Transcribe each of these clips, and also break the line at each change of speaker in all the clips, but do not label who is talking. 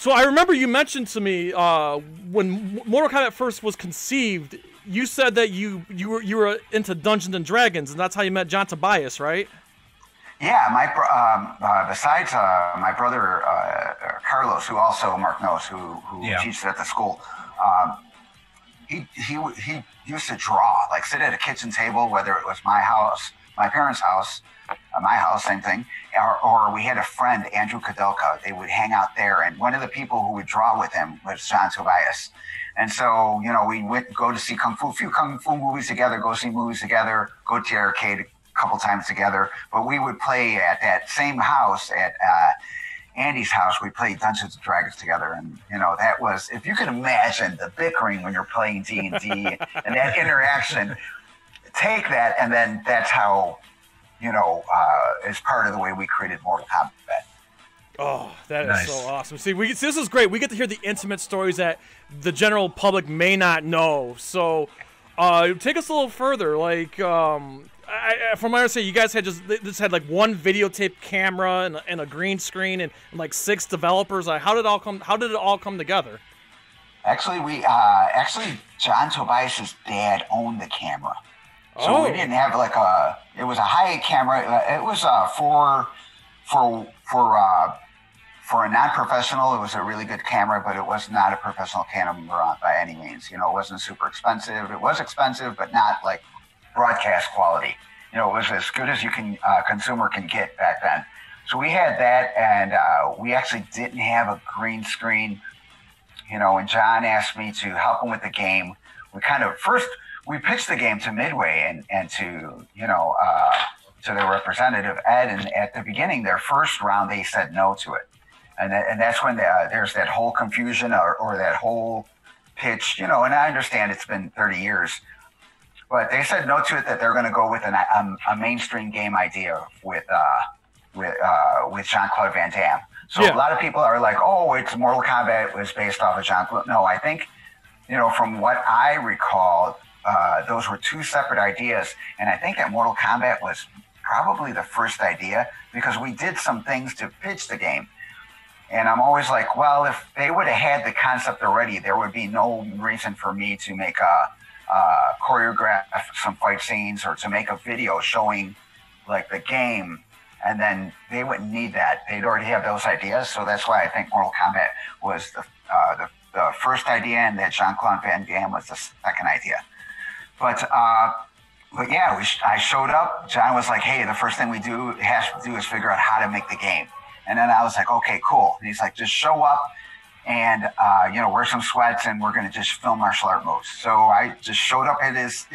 So I remember you mentioned to me when Mortal Kombat first was conceived, you said that you were into Dungeons and Dragons, and that's how you met John Tobias, right?
Yeah, besides my brother Carlos, who also Mark knows, who teaches at the school, he used to draw, like sit at a kitchen table, whether it was my house, my parents' house, my house, same thing, or we had a friend, Andrew Kadelka. They would hang out there, and one of the people who would draw with him was John Tobias. And so, we would go to see a few kung fu movies together, go see movies together, go to the arcade a couple times together. But we would play at that same house, at Andy's house. We played Dungeons and Dragons together, and that was, if you can imagine the bickering when you're playing D&D and that interaction. Take that, and then that's how, is part of the way we created Mortal Kombat.
Oh, that is so awesome. See, this is great. We get to hear the intimate stories that the general public may not know. So, take us a little further. Like, from my understanding, you guys had just had like one videotape camera and a green screen and like 6 developers. Like, how did it all come together?
Actually, John Tobias's dad owned the camera. So we didn't have it was a high-end camera. It was for a non-professional, it was a really good camera, but it was not a professional camera by any means. It wasn't super expensive. It was expensive, but not like broadcast quality. It was as good as consumer can get back then. So we had that, and we actually didn't have a green screen. And John asked me to help him with the game. We pitched the game to Midway and to their representative, Ed, and at the beginning, their first round, they said no to it. And that's when there's that whole confusion or that whole pitch, and I understand it's been 30 years, but they said no to it, that they're going to go with a mainstream game idea with Jean-Claude Van Damme. So a lot of people are like, oh, it's Mortal Kombat was based off of Jean-Claude. No, I think, from what I recall, those were 2 separate ideas, and I think that Mortal Kombat was probably the first idea because we did some things to pitch the game. And I'm always like, well, if they would have had the concept already, there would be no reason for me to make choreograph some fight scenes or to make a video showing like the game, and then they wouldn't need that. They'd already have those ideas, so that's why I think Mortal Kombat was the first idea, and that Jean-Claude Van Damme was the second idea. But yeah, I showed up. John was like, hey, the first thing we have to do is figure out how to make the game. And then I was like, okay, cool. And he's like, just show up and, wear some sweats, and we're going to just film martial art moves. So I just showed up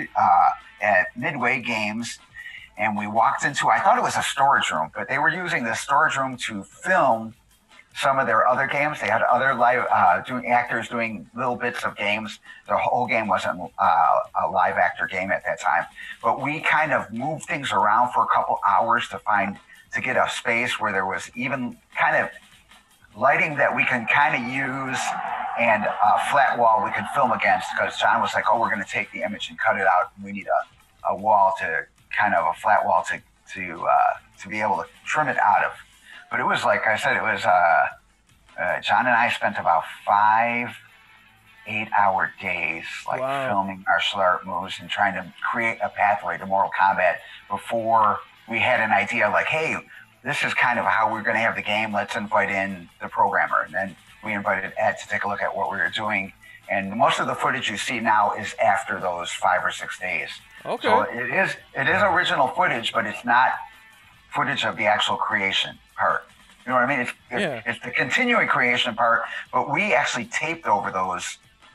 at Midway Games, and we walked into, I thought it was a storage room, but they were using the storage room to film some of their other games. They had other live actors doing little bits of games. The whole game wasn't a live actor game at that time, but we kind of moved things around for a couple hours to get a space where there was even kind of lighting that we can kind of use, and a flat wall we could film against, because John was like, oh, we're going to take the image and cut it out, and we need a wall to kind of a flat wall to be able to trim it out of. But it was, like I said, it was John and I spent about 5 8-hour days filming martial art moves and trying to create a pathway to Mortal Kombat before we had an idea like, hey, this is kind of how we're going to have the game. Let's invite in the programmer. And then we invited Ed to take a look at what we were doing. And most of the footage you see now is after those 5 or 6 days.
Okay.
So it is original footage, but it's not footage of the actual creation part. You know what I mean? It's the continuing creation part, but we actually taped over those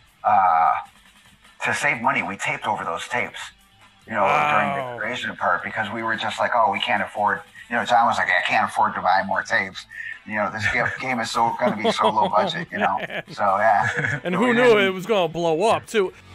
to save money. We taped over those tapes, during the creation part, because we were just like, oh, we can't afford. John was like, I can't afford to buy more tapes. This game is going to be so low budget. So yeah.
And who knew it was going to blow up too?